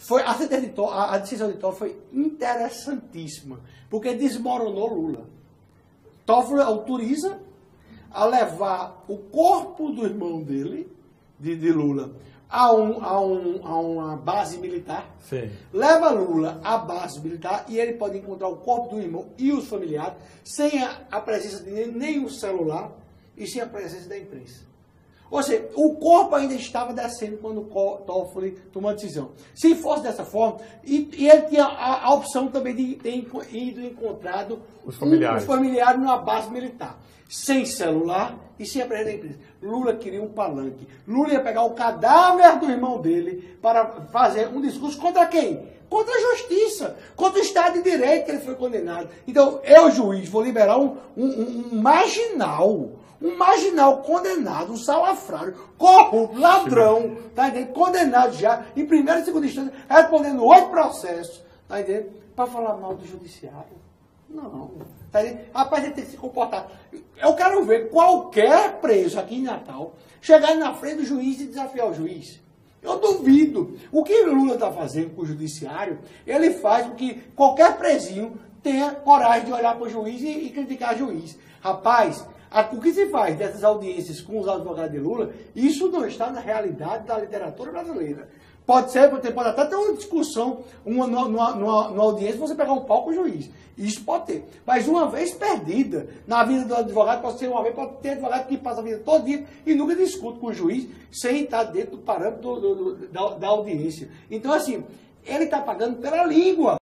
A decisão de Toffoli foi interessantíssima, porque desmoronou Lula. Toffoli autoriza a levar o corpo do irmão dele, de Lula, a uma base militar. Sim. Leva Lula à base militar e ele pode encontrar o corpo do irmão e os familiares sem a presença de nenhum celular e sem a presença da imprensa. Ou seja, o corpo ainda estava descendo quando o Toffoli tomou a decisão. Se fosse dessa forma, e ele tinha a opção também de ter ido encontrado os familiares numa base militar, sem celular e sem a presença da imprensa. Lula queria um palanque. Lula ia pegar o cadáver do irmão dele para fazer um discurso contra quem? Contra a justiça, contra o Estado de Direito que ele foi condenado. Então, eu, juiz, vou liberar um marginal condenado, um salafrário, corrupto, ladrão, tá entendendo? Condenado já, em primeira e segunda instância, respondendo 8 processos, tá entendendo? Para falar mal do judiciário. Não, tá entendendo? Rapaz, ele tem que se comportar. Eu quero ver qualquer preso aqui em Natal chegar na frente do juiz e desafiar o juiz. Eu duvido. O que Lula está fazendo com o judiciário, ele faz com que qualquer presinho tenha coragem de olhar para o juiz e criticar o juiz. Rapaz, o que se faz dessas audiências com os advogados de Lula, isso não está na realidade da literatura brasileira. Pode ser, pode até ter uma discussão, numa audiência, você pegar um pau com o juiz. Isso pode ter. Mas uma vez perdida na vida do advogado, pode ter advogado que passa a vida todo dia e nunca discute com o juiz sem estar dentro do parâmetro da audiência. Então, assim, ele está pagando pela língua.